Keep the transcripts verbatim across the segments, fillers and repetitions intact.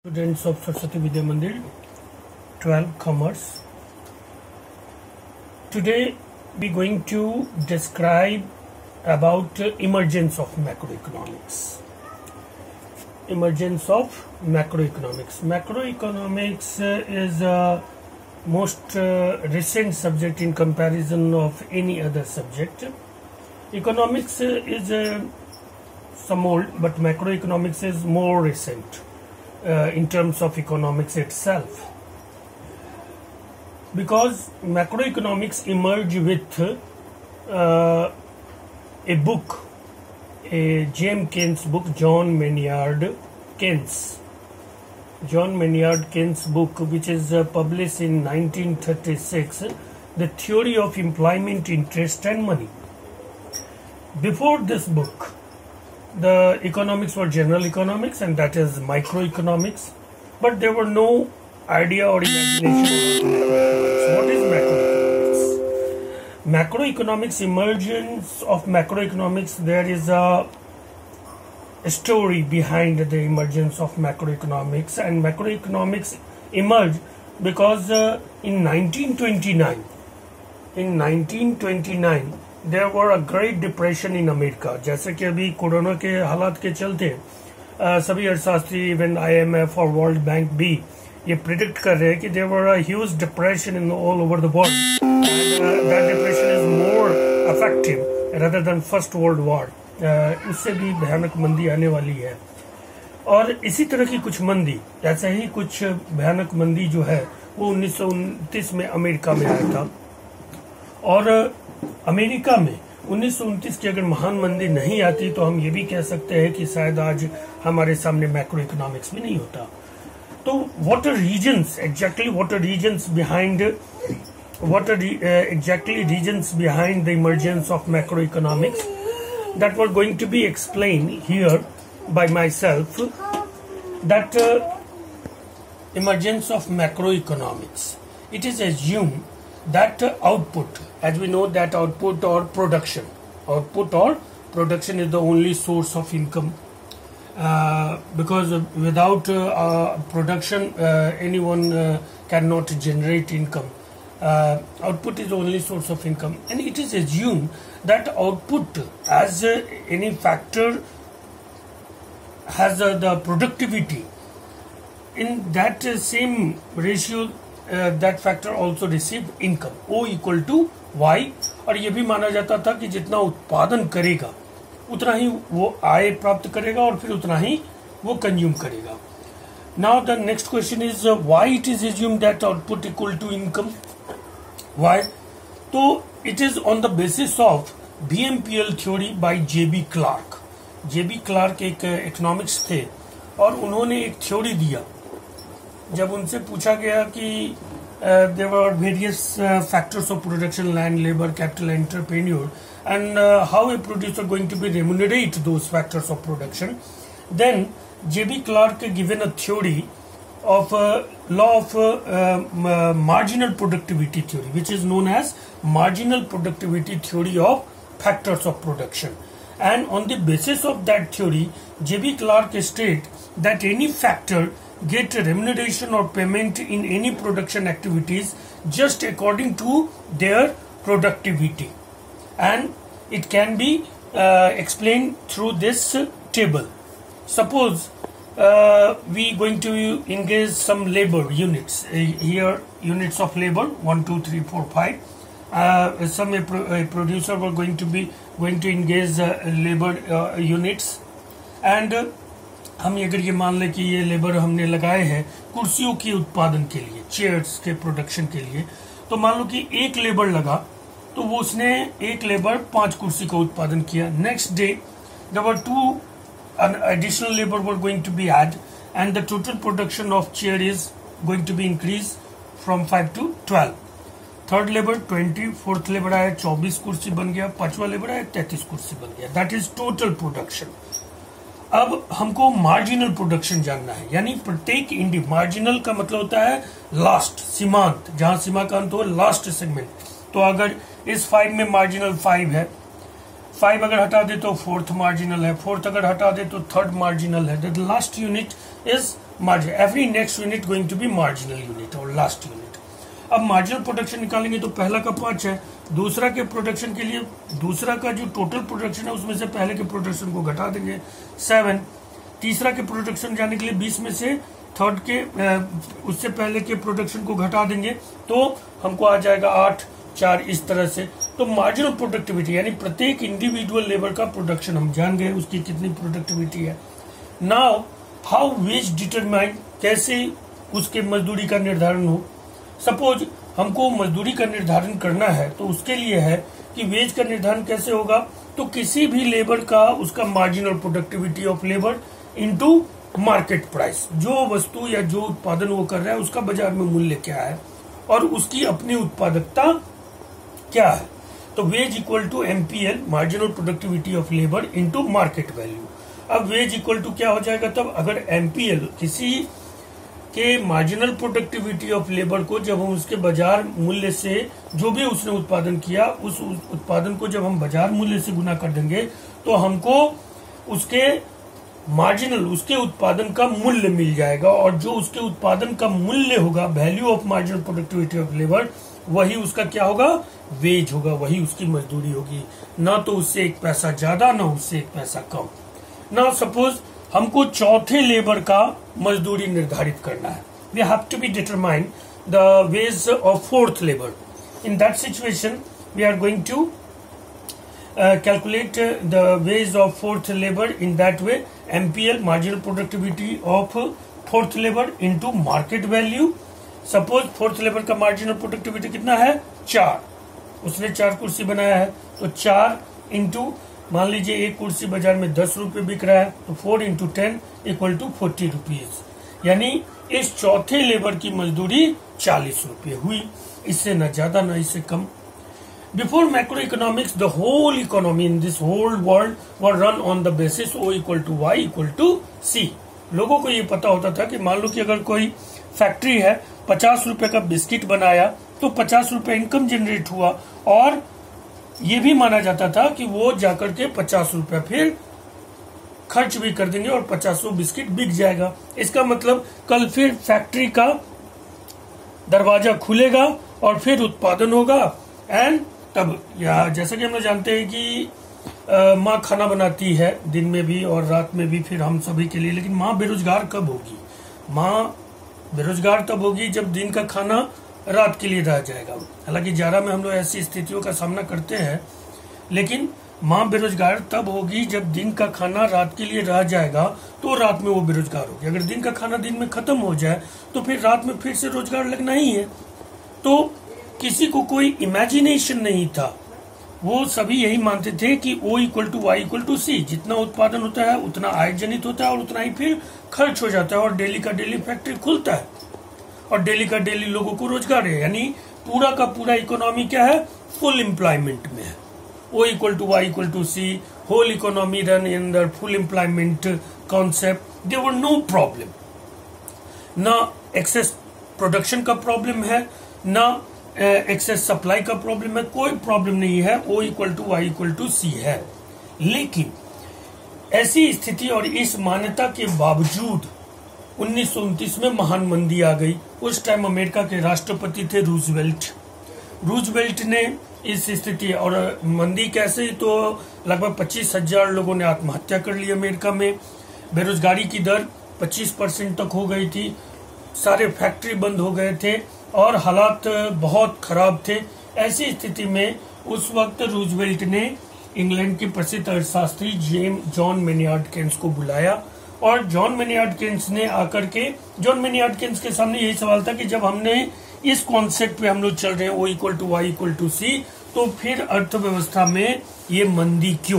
Students of Saraswati Vidya Mandir, twelve Commerce. Today we are going to describe about uh, emergence of macroeconomics. Emergence of macroeconomics. Macroeconomics uh, is a most uh, recent subject in comparison of any other subject. Economics uh, is uh, some old, but macroeconomics is more recent. Uh, in terms of economics itself, because macroeconomics emerged with uh, a book, a J M Keynes book, John Maynard Keynes. John Maynard Keynes book, which is uh, published in nineteen thirty-six, The Theory of Employment, Interest and Money. Before this book, the economics were general economics, and that is microeconomics, but there were no idea or imagination of what is macroeconomics. Macroeconomics, emergence of macroeconomics, there is a, a story behind the emergence of macroeconomics, and macroeconomics emerged because uh, in nineteen twenty-nine, in nineteen twenty-nine there were a great depression in America. जैसे कि अभी corona के हालात के चलते uh, सभी अर्थशास्त्री, even I M F और वर्ल्ड बैंक भी ये प्रिडिक्ट कर रहे हैं कि there were a huge depression in all over the world. And, uh, that depression is more effective rather than first world war. uh, उससे भी भयानक मंदी आने वाली है, और इसी तरह की कुछ मंदी, ऐसे ही कुछ भयानक मंदी जो है वो उन्नीस सौ उनतीस में अमेरिका में आया था. और अमेरिका में उन्नीस सौ उनतीस की अगर महान मंदी नहीं आती तो हम ये भी कह सकते हैं कि शायद आज हमारे सामने मैक्रो इकोनॉमिक्स भी नहीं होता. तो what are reasons exactly what are reasons behind what are exactly reasons behind the emergence of macro economics, that were going to be explain here by myself. That emergence of macroeconomics, it is assumed that uh, output, as we know that output or production, output or production is the only source of income, uh, because uh, without uh, uh, production uh, anyone uh, cannot generate income. Uh, output is the only source of income, and it is assumed that output as uh, any factor has uh, the productivity. In that uh, same ratio, Uh, that factor also receive income, O equal to Y. और ये भी माना जाता था कि जितना उत्पादन करेगा उतना ही वो आय प्राप्त करेगा और फिर उतना ही वो कंज्यूम करेगा. Now the next question is uh, why it is assumed that output equal to income. Why? तो it is on the basis of B M P L theory by J B Clark. J B Clark एक economics uh, थे, और उन्होंने एक theory दिया. जब उनसे पूछा गया कि there were various factors of production, land, labour, capital, entrepreneur, and how a producer going to be remunerate those factors of production, then JB Clark given a theory of uh, law of uh, uh, marginal productivity theory, which is known as marginal productivity theory of factors of production. And on the basis of that theory, J B Clark state that any factor get remuneration or payment in any production activities just according to their productivity, and it can be uh, explained through this uh, table. Suppose uh, we going to engage some labor units, uh, here units of labor one two three four five. Uh, some a, pro a producer were going to be going to engage uh, labor uh, units, and uh, हम अगर ये मान लें कि ये labour हमने लगाए हैं कुर्सियों के उत्पादन के लिए, चेयर्स के प्रोडक्शन के लिए, तो मान लो कि एक लेबर लगा तो वो उसने एक लेबर पांच कुर्सी का उत्पादन किया. Next day there were two additional labour were going to be add, and the total production of chair is going to be increase from five to twelve. Third labour twenty, fourth labour आया चौबीस कुर्सी बन गया, पांचवा labour आया तैतीस कुर्सी बन गया. That is total production. अब हमको मार्जिनल प्रोडक्शन जानना है, यानी प्रत्येक इंडी, मार्जिनल का मतलब होता है लास्ट, सीमांत, जहां सीमा का अंत हो, लास्ट सेगमेंट. तो अगर इस फाइव में मार्जिनल फाइव है, फाइव अगर हटा दे तो फोर्थ मार्जिनल है, फोर्थ अगर हटा दे तो थर्ड मार्जिनल है. The last unit is margin, every next unit going to be marginal unit और लास्ट यूनिट। अब मार्जिनल प्रोडक्शन निकालेंगे तो पहला का पांच है, दूसरा के प्रोडक्शन के लिए दूसरा का जो टोटल प्रोडक्शन है उसमें से पहले के प्रोडक्शन को घटा देंगे सेवन, तीसरा के प्रोडक्शन जाने के लिए बीस में से थर्ड के उससे पहले के प्रोडक्शन को घटा देंगे तो हमको आ जाएगा आठ, चार, इस तरह से। तो मार्जिनल प्रोडक्टिविटी यानी प्रत्येक इंडिविजुअल लेबर का प्रोडक्शन हम जान गए उसकी कितनी प्रोडक्टिविटी है। नाउ हाउ वेज डिटरमाइन, कैसे उसके मजदूरी का निर्धारण हो। सपोज हमको मजदूरी का निर्धारण करना है तो उसके लिए है कि वेज का निर्धारण कैसे होगा, तो किसी भी लेबर का उसका marginal productivity of labour into market price, जो वस्तु या जो उत्पादन वो कर रहा है उसका बाजार में मूल्य क्या है और उसकी अपनी उत्पादकता क्या है। तो wage equal to MPL, marginal productivity of labour into market value. अब वेज इक्वल टू क्या हो जाएगा तब, अगर एमपीएल किसी के मार्जिनल प्रोडक्टिविटी ऑफ लेबर को जब हम उसके बाजार मूल्य से, जो भी उसने उत्पादन किया उस उत्पादन को जब हम बाजार मूल्य से गुना कर देंगे तो हमको उसके मार्जिनल, उसके उत्पादन का मूल्य मिल जाएगा और जो उसके उत्पादन का मूल्य होगा, value of marginal productivity of labour, वही उसका क्या होगा, वेज होगा, वही उसकी मजदूरी होगी, ना तो उससे एक पैसा ज्यादा ना उससे एक पैसा कम। ना सपोज हमको चौथे लेबर का मजदूरी निर्धारित करना है, we have to be determine the wage of fourth labour. In that situation we are going to Uh, calculate uh, the wage of fourth labor in that way, M P L marginal productivity of uh, fourth labor into market value। Suppose fourth labor का marginal productivity कितना है, चार, उसने चार कुर्सी बनाया है तो चार इंटू, मान लीजिए एक कुर्सी बाजार में दस रुपए बिक रहा है तो four into ten equal to forty rupees, यानी इस चौथे लेबर की मजदूरी चालीस रुपये हुई, इससे न ज्यादा न इससे कम। Before macroeconomics, the whole economy in this whole world were run on the basis O equal to Y equal to C। लोगों को ये पता होता था कि मान लो कि अगर कोई फैक्ट्री है, पचास रुपए का बिस्किट बनाया तो पचास रुपए इनकम जनरेट हुआ और ये भी माना जाता था कि वो जाकर के पचास रुपए फिर खर्च भी कर देंगे और पचासों बिस्किट बिक जाएगा। इसका मतलब कल फिर फैक्ट्री का दरवाजा खुलेगा और फिर उत्पादन होगा एंड तब, या जैसा कि हम लोग जानते हैं कि माँ खाना बनाती है दिन में भी और रात में भी फिर हम सभी के लिए, लेकिन माँ बेरोजगार कब होगी, माँ बेरोजगार तब होगी जब दिन का खाना रात के लिए रह जाएगा। हालांकि जारा में हम लोग ऐसी स्थितियों का सामना करते हैं, लेकिन माँ बेरोजगार तब होगी जब दिन का खाना रात के लिए रह जाएगा तो रात में वो बेरोजगार होगी। अगर दिन का खाना दिन में खत्म हो जाए तो फिर रात में फिर से रोजगार लगना ही है। तो किसी को कोई इमेजिनेशन नहीं था, वो सभी यही मानते थे कि O equal to Y equal to C, जितना उत्पादन होता है उतना आय जनित होता है और उतना ही फिर खर्च हो जाता है और डेली का डेली फैक्ट्री खुलता है और डेली का डेली लोगों को रोजगार है, यानी पूरा का पूरा इकोनॉमी क्या है, फुल एम्प्लॉयमेंट में है। O equal to Y equal to C, whole economy run in the full employment concept, there were no problem, ना एक्सेस प्रोडक्शन का प्रॉब्लम है, ना एक्सेस सप्लाई का प्रॉब्लम है, कोई प्रॉब्लम नहीं है, O equal to Y equal to C है। लेकिन ऐसी स्थिति और इस मान्यता के बावजूद उन्नीस सौ उनतीस में महान मंदी आ गई। उस टाइम अमेरिका के राष्ट्रपति थे रूजवेल्ट। रूजवेल्ट ने इस स्थिति और मंदी कैसे, तो लगभग पच्चीस हजार लोगों ने आत्महत्या कर ली अमेरिका में, बेरोजगारी की दर पच्चीस परसेंट तक हो गई थी, सारे फैक्ट्री बंद हो गए थे और हालात बहुत खराब थे। ऐसी स्थिति में उस वक्त रूजवेल्ट ने इंग्लैंड के प्रसिद्ध अर्थशास्त्री जेम जॉन मेनियार्ड केन्स को बुलाया और जॉन मेनियार्ड केन्स ने आकर के, जॉन मेनियार्ड केन्स के सामने यही सवाल था कि जब हमने इस कॉन्सेप्ट पे हम लोग चल रहे हैं O equal to Y equal to C, तो फिर अर्थव्यवस्था में ये मंदी क्यों।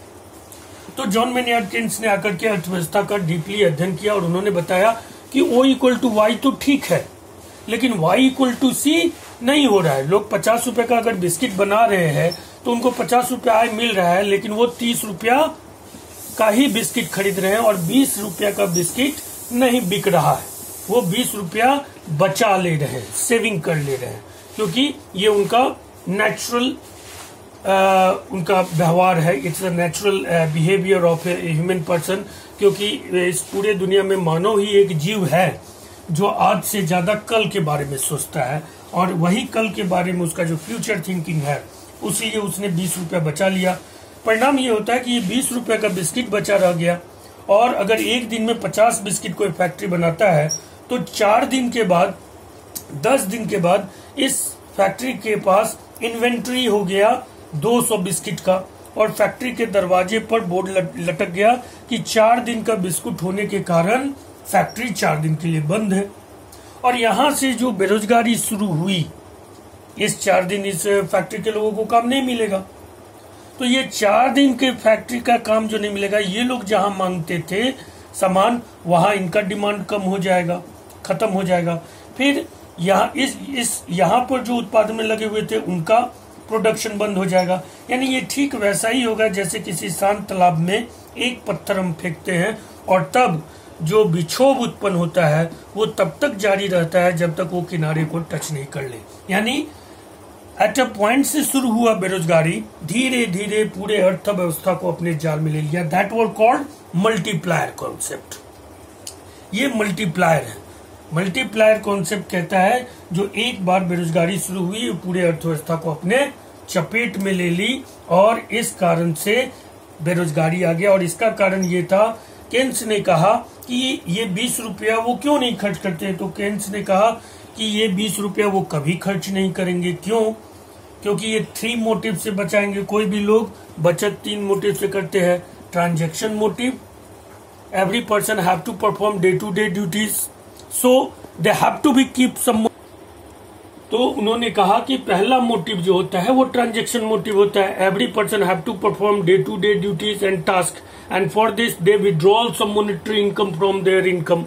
तो जॉन मेनियार्ड केन्स ने आकर के अर्थव्यवस्था का डीपली अध्ययन किया और उन्होंने बताया कि O इक्वल टू वाई तो ठीक है, लेकिन Y इक्वल टू सी नहीं हो रहा है। लोग पचास रुपए का अगर बिस्किट बना रहे हैं तो उनको पचास रुपया आय मिल रहा है, लेकिन वो तीस रुपया का ही बिस्किट खरीद रहे हैं और बीस रुपया का बिस्किट नहीं बिक रहा है, वो बीस रुपया बचा ले रहे हैं, सेविंग कर ले रहे हैं, क्योंकि ये उनका नेचुरल आ, उनका व्यवहार है, it's a natural behaviour of a human person, क्योंकि इस पूरे दुनिया में मानव ही एक जीव है जो आज से ज्यादा कल के बारे में सोचता है, और वही कल के बारे में उसका जो फ्यूचर थिंकिंग है, उसीलिए उसने बीस रुपया बचा लिया। परिणाम ये होता है कि ये बीस रुपए का बिस्किट बचा रह गया, और अगर एक दिन में पचास बिस्किट कोई फैक्ट्री बनाता है तो चार दिन के बाद, दस दिन के बाद इस फैक्ट्री के पास इन्वेंट्री हो गया दो सौ बिस्किट का, और फैक्ट्री के दरवाजे पर बोर्ड लटक गया कि चार दिन का बिस्कुट होने के कारण फैक्ट्री चार दिन के लिए बंद है। और यहां से जो बेरोजगारी शुरू हुई, इस चार दिन इस फैक्ट्री के लोगों को काम नहीं मिलेगा, तो ये चार दिन के फैक्ट्री का काम जो नहीं मिलेगा, ये लोग जहां मांगते थे सामान, वहां इनका डिमांड कम हो जाएगा, खत्म हो जाएगा। फिर यहाँ इस इस यहाँ पर जो उत्पादन में लगे हुए थे उनका प्रोडक्शन बंद हो जाएगा। यानी ये ठीक वैसा ही होगा जैसे किसी शांत तालाब में एक पत्थर हम फेंकते हैं, और तब जो विक्षोभ उत्पन्न होता है वो तब तक जारी रहता है जब तक वो किनारे को टच नहीं कर ले। यानी एट अ पॉइंट से शुरू हुआ बेरोजगारी धीरे धीरे पूरे अर्थव्यवस्था को अपने जाल में ले लिया। That was called multiplier concept. ये मल्टीप्लायर है। मल्टीप्लायर कॉन्सेप्ट कहता है जो एक बार बेरोजगारी शुरू हुई पूरे अर्थव्यवस्था को अपने चपेट में ले ली, और इस कारण से बेरोजगारी आ गया। और इसका कारण ये था, केन्स ने कहा कि ये बीस रुपया वो क्यों नहीं खर्च करते, तो केन्स ने कहा कि ये बीस रुपया वो कभी खर्च नहीं करेंगे। क्यों? क्योंकि ये थ्री मोटिव से बचाएंगे। कोई भी लोग बचत तीन मोटिव से करते हैं। Transaction motive, every person have to perform day to day duties, so they have to be keep some. तो उन्होंने कहा कि पहला मोटिव जो होता है वो ट्रांजैक्शन मोटिव होता है। Every person have to perform day to day duties and task, and for this they withdrawal some monetary income from their income,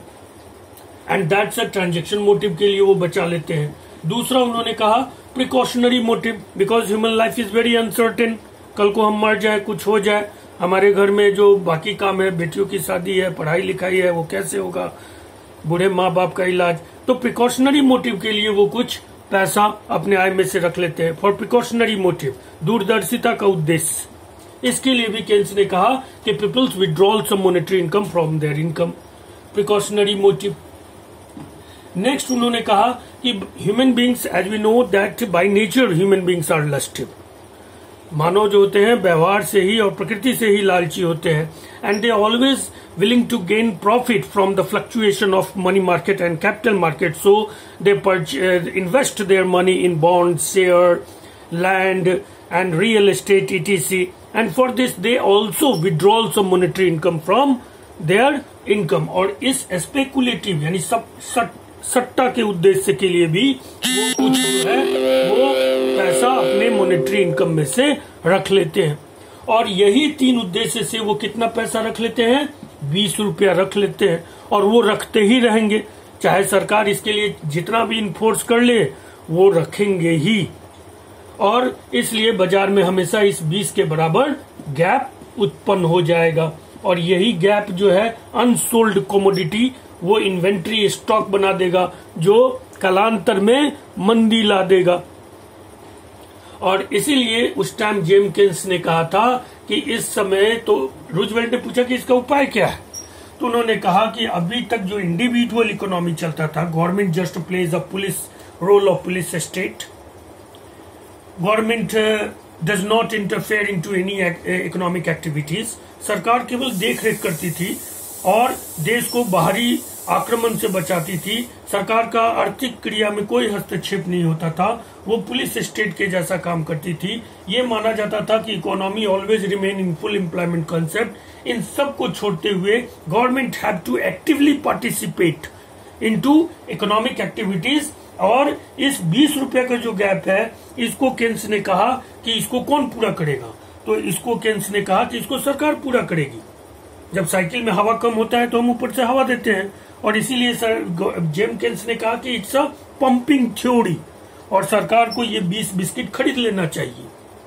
and that's a transaction motive के लिए वो बचा लेते हैं। दूसरा उन्होंने कहा precautionary motive, because human life is very uncertain. कल को हम मर जाए, कुछ हो जाए, हमारे घर में जो बाकी काम है, बेटियों की शादी है, पढ़ाई लिखाई है, वो कैसे होगा, बूढ़े माँ बाप का इलाज, तो प्रिकॉशनरी मोटिव के लिए वो कुछ पैसा अपने आय में से रख लेते हैं। फॉर प्रिकॉशनरी मोटिव, दूरदर्शिता का उद्देश्य। इसके लिए भी केन्स ने कहा कि peoples withdrawal some monetary income from their income, precautionary motive. Next उन्होंने कहा कि human beings, as we know that by nature human beings are lustive. मानव जो होते हैं व्यवहार से ही और प्रकृति से ही लालची होते हैं, and they always willing to gain profit from the fluctuation of money market and capital market, so they uh, invest their money in bonds, share, land and real estate etc, and for this they also withdraw some monetary income from their income। और इस speculative यानी सब सट्टा के उद्देश्य के लिए भी वो कुछ जो है वो पैसा अपने मॉनेटरी इनकम में से रख लेते हैं। और यही तीन उद्देश्य से वो कितना पैसा रख लेते हैं, बीस रुपया रख लेते हैं, और वो रखते ही रहेंगे। चाहे सरकार इसके लिए जितना भी इन्फोर्स कर ले, वो रखेंगे ही। और इसलिए बाजार में हमेशा इस बीस के बराबर गैप उत्पन्न हो जाएगा, और यही गैप जो है अनसोल्ड कमोडिटी, वो इन्वेंट्री स्टॉक बना देगा जो कालांतर में मंदी ला देगा। और इसीलिए उस टाइम जेम्स केन्स ने कहा था कि इस समय, तो रूजवेल्ट ने पूछा कि इसका उपाय क्या है, तो उन्होंने कहा कि अभी तक जो इंडिविजुअल इकोनॉमी चलता था, government just plays a police role of police state, government does not interfere into any economic activities, सरकार केवल देख रेख करती थी और देश को बाहरी आक्रमण से बचाती थी। सरकार का आर्थिक क्रिया में कोई हस्तक्षेप नहीं होता था, वो पुलिस स्टेट के जैसा काम करती थी। ये माना जाता था कि economy always remain in full employment concept. इन सब को छोड़ते हुए government have to actively participate into economic activities. और इस बीस रुपए का जो गैप है, इसको केन्स ने कहा कि इसको कौन पूरा करेगा, तो इसको केन्स ने कहा कि इसको सरकार पूरा करेगी। जब साइकिल में हवा कम होता है तो हम ऊपर से हवा देते हैं, और इसीलिए सर जेम्स केन्स ने कहा कि इट्स अ पंपिंग थ्योरी, और सरकार को ये बीस बिस्किट खरीद लेना चाहिए।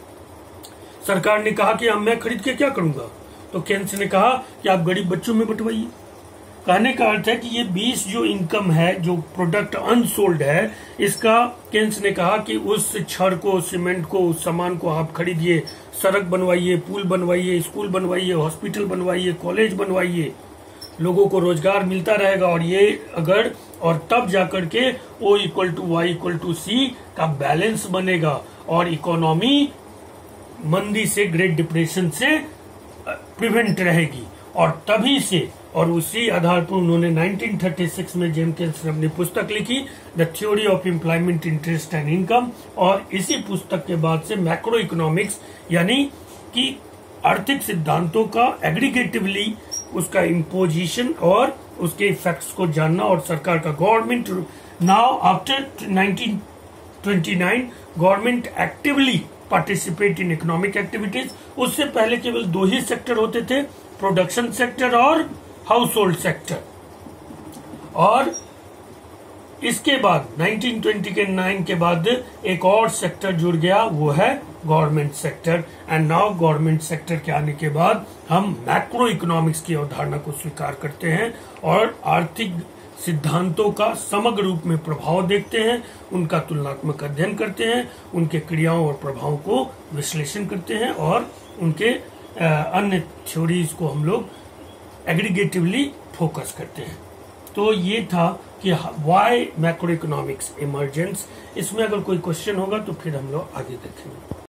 सरकार ने कहा कि अब मैं खरीद के क्या करूंगा, तो केन्स ने कहा कि आप गरीब बच्चों में बंटवाइए। कहने का अर्थ है कि ये बीस जो इनकम है, जो प्रोडक्ट अनसोल्ड है, इसका केन्स ने कहा कि उस छड़ को, सीमेंट को, उस सामान को आप खरीदिए, सड़क बनवाइए, पुल बनवाइए, स्कूल बनवाइए, हॉस्पिटल बनवाइए, कॉलेज बनवाइए, लोगों को रोजगार मिलता रहेगा। और ये अगर और तब जाकर के O equal to Y equal to C का बैलेंस बनेगा और इकोनॉमी मंदी से, ग्रेट डिप्रेशन से प्रिवेंट रहेगी। और तभी से, और उसी आधार पर उन्होंने नाइनटीन थर्टी सिक्स में जेम्स केन्स ने अपनी पुस्तक लिखी, the theory of employment, interest and income. और इसी पुस्तक के बाद से मैक्रो इकोनॉमिक्स यानी कि आर्थिक सिद्धांतों का एग्रीगेटिवली उसका इम्पोजिशन और उसके इफेक्ट्स को जानना, और सरकार का government now after nineteen twenty nine government actively participate in economic activities. उससे पहले केवल दो ही सेक्टर होते थे, प्रोडक्शन सेक्टर और हाउस होल्ड सेक्टर। और इसके बाद नाइनटीन ट्वेंटी के नाइन के बाद एक और सेक्टर जुड़ गया, वो है government sector. And now government sector के आने के बाद हम मैक्रो इकोनॉमिक्स की अवधारणा को स्वीकार करते हैं और आर्थिक सिद्धांतों का समग्र रूप में प्रभाव देखते हैं, उनका तुलनात्मक अध्ययन करते हैं, उनके क्रियाओं और प्रभावों को विश्लेषण करते हैं और उनके अन्य थ्योरीज को हम लोग एग्रीगेटिवली फोकस करते हैं। तो ये था कि व्हाई मैक्रो इकोनॉमिक्स इमर्जेंस। इसमें अगर कोई क्वेश्चन होगा तो फिर हम लोग आगे देखेंगे।